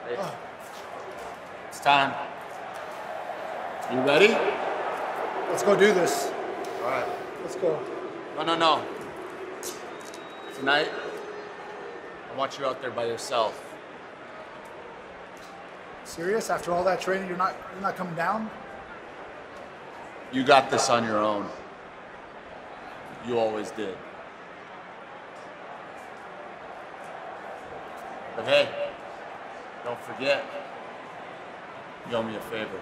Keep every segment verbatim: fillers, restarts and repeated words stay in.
Hey. It's time. You ready? Let's go do this. All right. Let's go. No, no, no. Tonight, I want you out there by yourself. Serious? After all that training, you're not you're not coming down? You got this on your own. You always did. But hey, don't forget, you owe me a favor.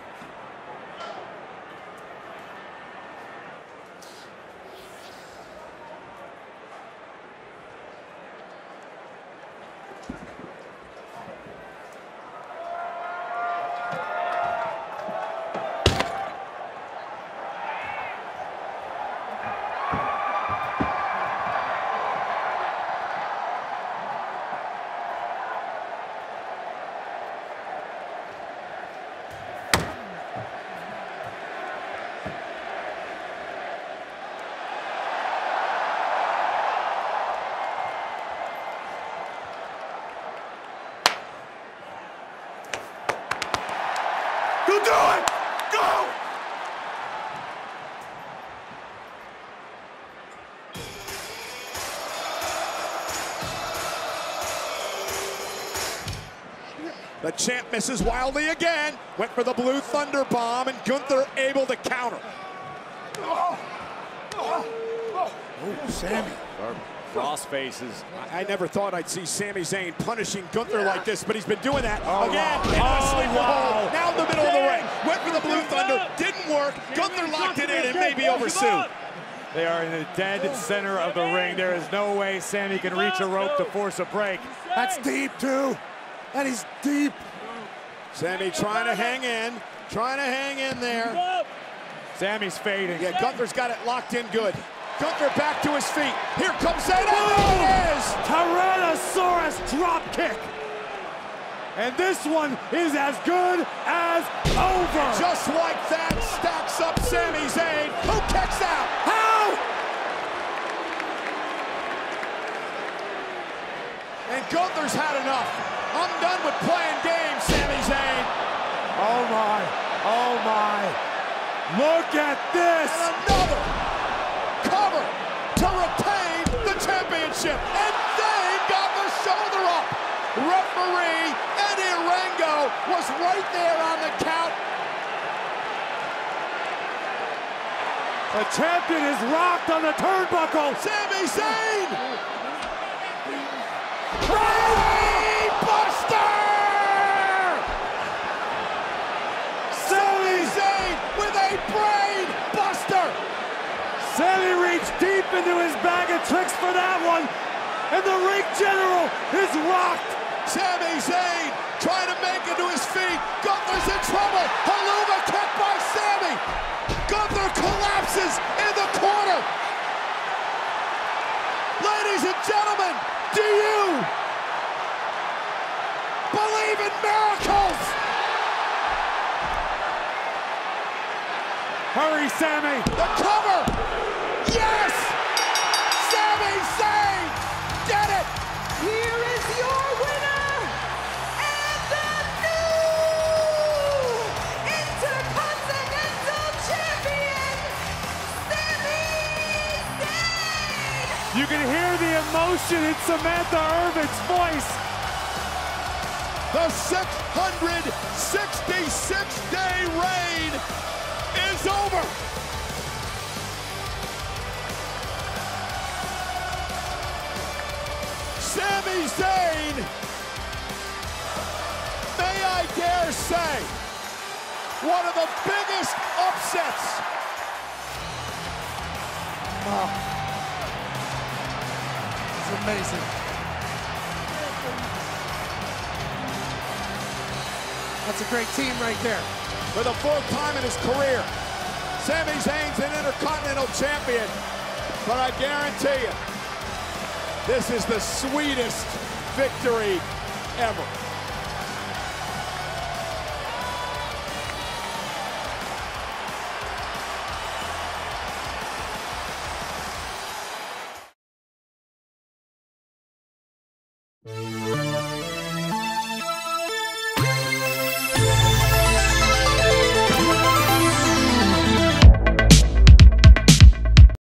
You do it! Go! The champ misses wildly again. Went for the blue thunder bomb, and Gunther able to counter. Oh, Sami. Cross faces. I, I never thought I'd see Sami Zayn punishing Gunther like this, but he's been doing that oh, again. Wow. Oh, sleeper wow. hold. Now in the middle of the ring. Went for the blue thunder. Didn't work. Gunther locked it in and maybe over soon. They are in the dead center of the ring. There is no way Sami can reach a rope to force a break. That's deep, too. That is deep. Sami trying to hang in. Trying to hang in there. Sami's fading. Yeah, Gunther's got it locked in good. Gunther back to his feet. Here comes Zayn. Oh, it is! Tyrannosaurus drop kick. And this one is as good as over. Just like that, stacks up Sami Zayn. Who kicks out? How? And Gunther's had enough. I'm done with playing games, Sami Zayn. Oh my, oh my. Look at this. And another cover to retain the championship. And Zayn got the shoulder up. Referee Eddie Rango was right there on the count. The champion is rocked on the turnbuckle. Sami Zayn. Brain Buster! Sami Zayn with a brain buster. Sami reached deep into his bag of tricks for that one, and the ring general is rocked. Sami Zayn trying to make it to his feet. Gunther's in trouble. Helluva kick by Sami. Gunther collapses in the corner. Ladies and gentlemen, do you believe in miracles? Hurry, Sami. The cover. Yes! Sami Zayn did it! Here is your winner and the new Intercontinental Champion, Sami Zayn! You can hear the emotion in Samantha Irvin's voice. The six hundred sixty-six day reign is over. Sami Zayn, may I dare say, one of the biggest upsets. Oh. It's amazing. That's a great team right there. For the fourth time in his career, Sami Zayn's an Intercontinental Champion. But I guarantee you, this is the sweetest victory ever. Thank you.